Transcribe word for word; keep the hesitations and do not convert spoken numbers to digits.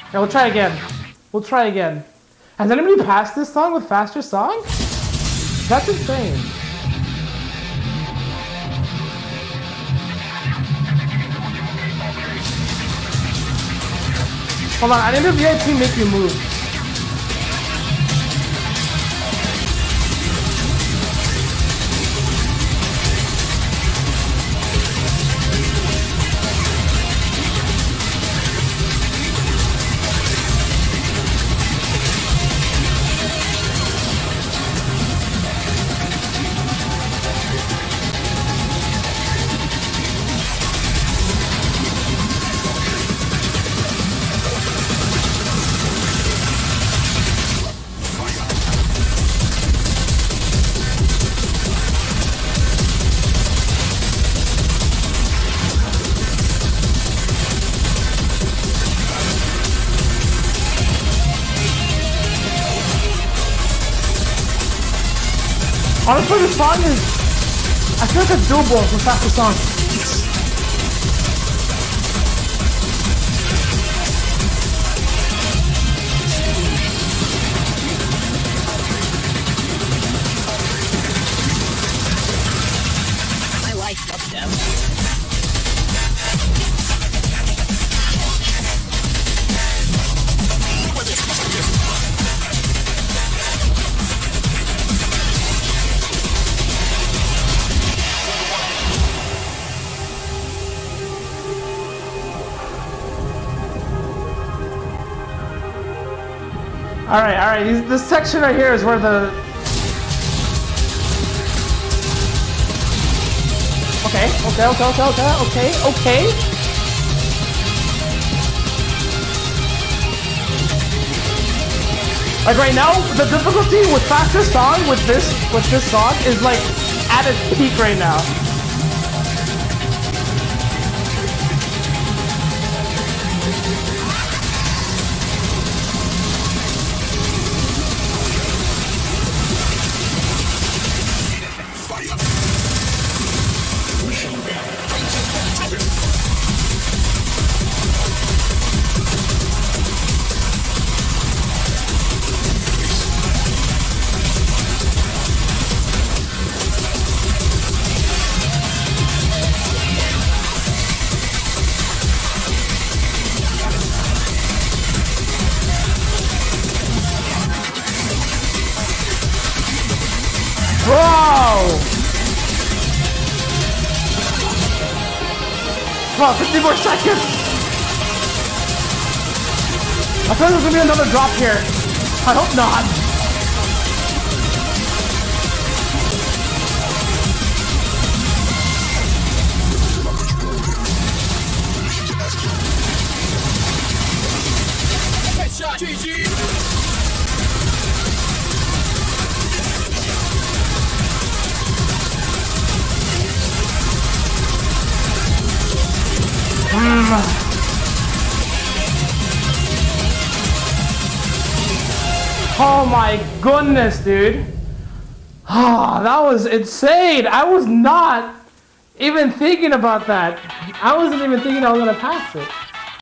Okay, we'll try again. We'll try again. Has anybody passed this song with faster song? That's insane. Hold on, I need a V I P make you move. Honestly, this song is... I feel like it's doable with faster song. I like dubstep. All right, all right. These, this section right here is where the. Okay, okay, okay, okay, okay, okay, okay. Like right now, the difficulty with faster song with this with this song is like at its peak right now. Come on, fifty more seconds! I thought there was gonna be another drop here. I hope not. Headshot, G G! Oh my goodness, dude. Oh, that was insane. I was not even thinking about that. I wasn't even thinking I was gonna pass it.